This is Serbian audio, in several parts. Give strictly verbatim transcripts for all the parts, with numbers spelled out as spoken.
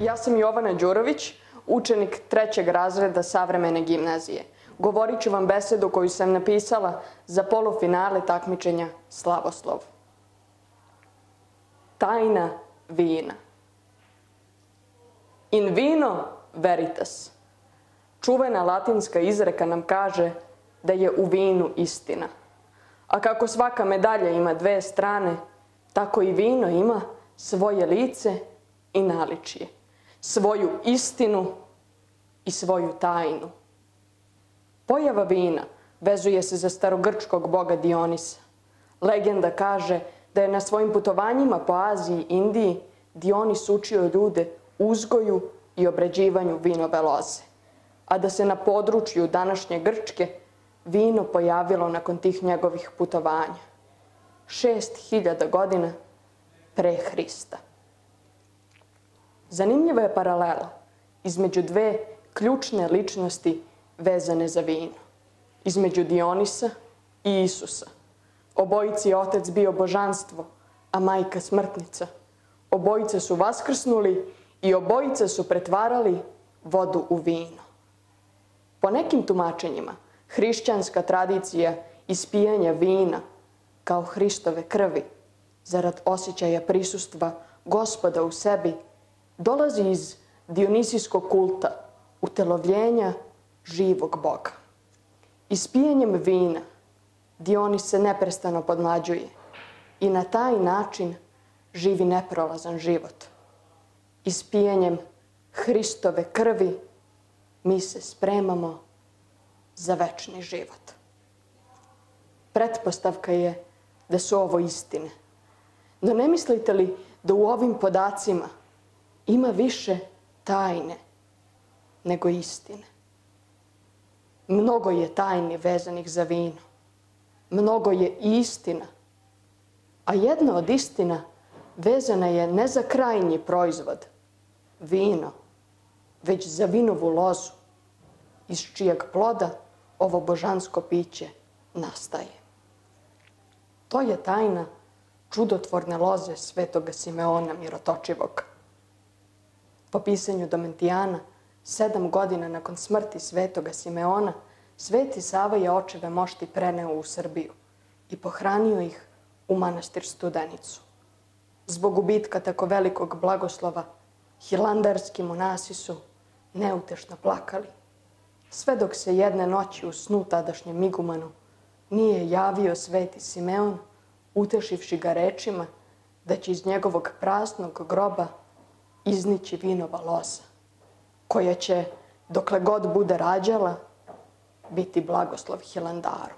Ja sam Jovana Đurović, učenik trećeg razreda Savremene gimnazije. Govorit ću vam besedu koju sam napisala za polufinale takmičenja Slavoslov. Tajna vina. In vino veritas. Čuvena latinska izreka nam kaže da je u vinu istina. A kako svaka medalja ima dve strane, tako i vino ima svoje lice i naličje, svoju istinu i svoju tajnu. Pojava vina vezuje se za starogrčkog boga Dionisa. Legenda kaže da je na svojim putovanjima po Aziji i Indiji Dionis učio ljude uzgoju i obrađivanju vinove loze, a da se na području današnje Grčke vino pojavilo nakon tih njegovih putovanja. Šest hiljada godina pre Hrista. Zanimljiva je paralela između dve ključne ličnosti vezane za vino. Između Dionisa i Isusa. Obojici je otac bio božanstvo, a majka smrtnica. Obojice su vaskrsnuli i obojice su pretvarali vodu u vino. Po nekim tumačenjima, hrišćanska tradicija ispijanja vina kao Hristove krvi, zarad osjećaja prisustva Gospoda u sebi, dolazi iz dionisijskog kulta, utelovljenja živog Boga. Ispijanjem vina Dionis se neprestano podmlađuje i na taj način živi neprolazan život. Ispijanjem Hristove krvi mi se spremamo za večni život. Pretpostavka je da su ovo istine. No ne mislite li da u ovim podacima ima više tajne nego istine? Mnogo je tajni vezanih za vino. Mnogo je i istina. A jedna od istina vezana je ne za krajnji proizvod, vino, već za vinovu lozu, iz čijeg ploda ovo božansko piće nastaje. To je tajna čudotvorne loze svetoga Simeona Mirotočivog. Po pisanju Domentijana, sedam godina nakon smrti svetoga Simeona, sveti Sava je očeve mošti preneo u Srbiju i pohranio ih u manastir Studenicu. Zbog gubitka tako velikog blagoslova, hilandarski monasi su neutešno plakali, sve dok se jedne noći u snu tadašnjem igumanu nije javio sveti Simeon, utešivši ga rečima da će iz njegovog praznog groba iznići vinova loza, koja će, dokle god bude rađala, biti blagoslov Hilandaru.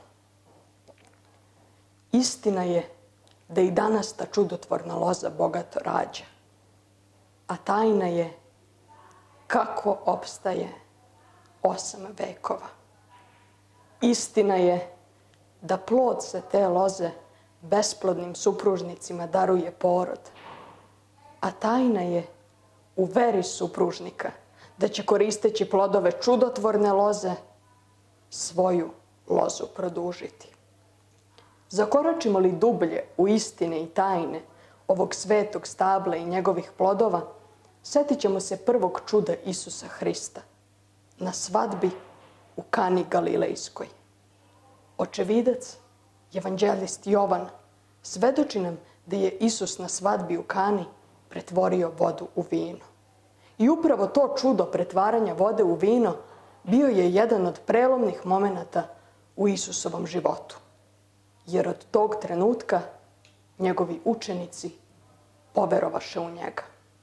Istina je da i danas ta čudotvorna loza bogato rađa, a tajna je kako opstaje osam vekova. Istina je da plod se te loze besplodnim supružnicima daruje porod, a tajna je u veri supružnika da će koristeći plodove čudotvorne loze svoju lozu produžiti. Zakoračimo li dublje u istine i tajne ovog svetog stabla i njegovih plodova, setit ćemo se prvog čuda Isusa Hrista na svadbi u Kani Galilejskoj. Očevidac, evanđelist Jovan, svedoči nam da je Isus na svadbi u Kani pretvorio vodu u vino. I upravo to čudo pretvaranja vode u vino bio je jedan od prelomnih momenata u Isusovom životu. Jer od tog trenutka njegovi učenici poverovaše u njega.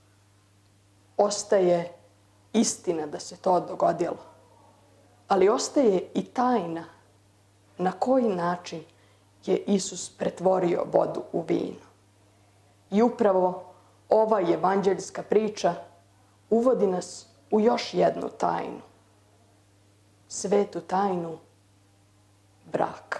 Ostaje istina da se to dogodilo, ali ostaje i tajna na koji način je Isus pretvorio vodu u vino. I upravo ova evanđeljska priča uvodi nas u još jednu tajnu. Svetu tajnu braka.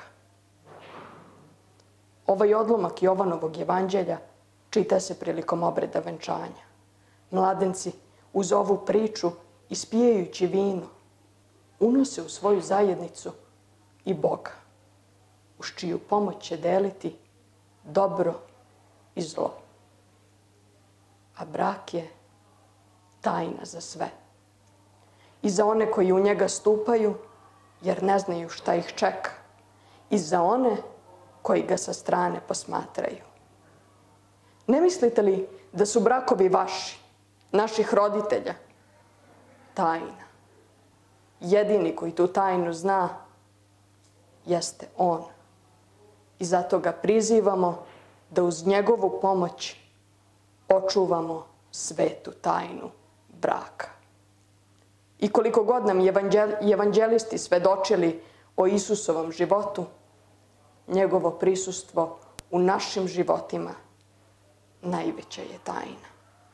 Ovaj odlomak Jovanovog evanđelja čita se prilikom obreda venčanja. Mladenci uz ovu priču, ispijajući vino, unose u svoju zajednicu i Boga, uz čiju pomoć će deliti dobro i zlo. A brak je tajna za sve. I za one koji u njega stupaju, jer ne znaju šta ih čeka. I za one koji ga sa strane posmatraju. Ne mislite li da su brakovi vaši, naših roditelja, tajna? Jedini koji tu tajnu zna jeste on. I zato ga prizivamo da uz njegovu pomoć očuvamo svetu tajnu braka. I koliko god nam evanđelisti svedočili o Isusovom životu, njegovo prisustvo u našim životima najveća je tajna.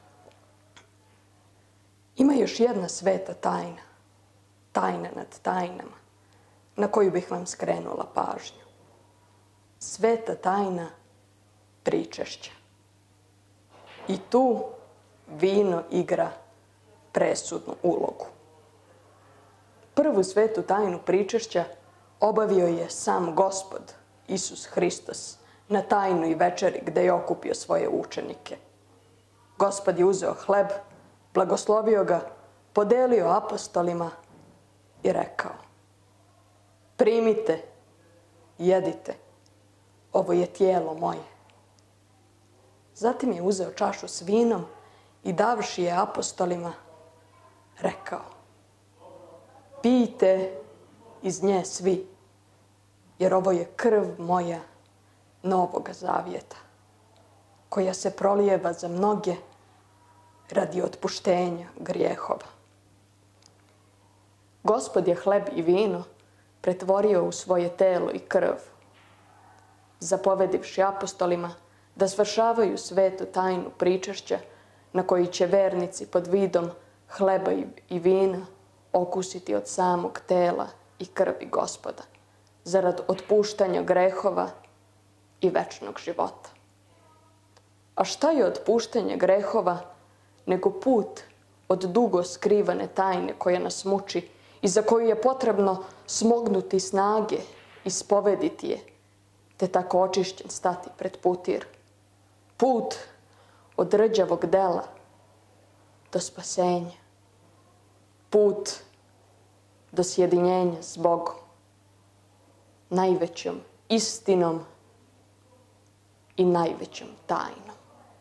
Ima još jedna sveta tajna, tajna nad tajnama, na koju bih vam skrenula pažnju. Sveta tajna pričešća. I tu vino igra presudnu ulogu. Prvu svetu tajnu pričešća obavio je sam Gospod, Isus Hristos, na tajnoj večeri gde je okupio svoje učenike. Gospod je uzeo hleb, blagoslovio ga, podelio apostolima i rekao: primite, jedite, ovo je tijelo moje. Zatim je uzeo čašu s vinom i davši je apostolima, rekao: pijte iz nje svi, jer ovo je krv moja novoga zavjeta, koja se prolijeva za mnoge radi otpuštenja grijehova. Gospod je hleb i vino pretvorio u svoje telo i krv, zapovedivši apostolima da svršavaju svetu tajnu pričešća na koji će vernici pod vidom hleba i vina okusiti od samog tela i krvi Gospoda, zarad otpuštanja grehova i večnog života. A šta je otpuštanje grehova nego put od dugo skrivane tajne koja nas muči i za koju je potrebno smognuti snage, ispovediti je, te tako očišćen stati pred putir. Put od rđavog dela do spasenja. Put do sjedinjenja s Bogom, najvećom istinom i najvećom tajnom.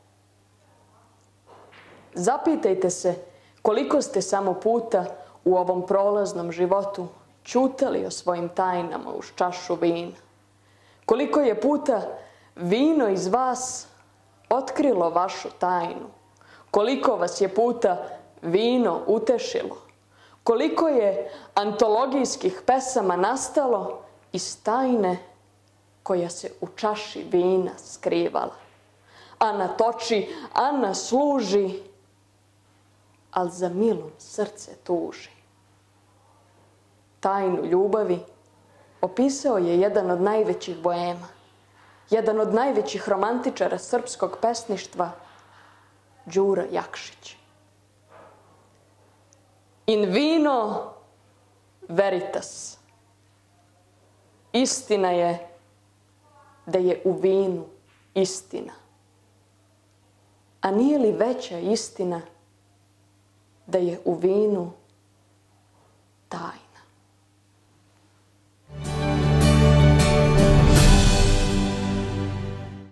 Zapitajte se koliko ste samo puta u ovom prolaznom životu ćutali o svojim tajnama uz čašu vina. Koliko je puta vino iz vas otkrilo vašu tajnu. Koliko vas je puta vino utešilo. Koliko je antologijskih pesama nastalo iz tajne koja se u čaši vina skrivala. Ana toči, Ana služi, al za milom srce tuži. Tajnu ljubavi opisao je jedan od najvećih boema, jedan od najvećih romantičara srpskog pesništva, Đuro Jakšić. In vino veritas. Istina je da je u vinu istina. A nije li veća istina da je u vinu tajna?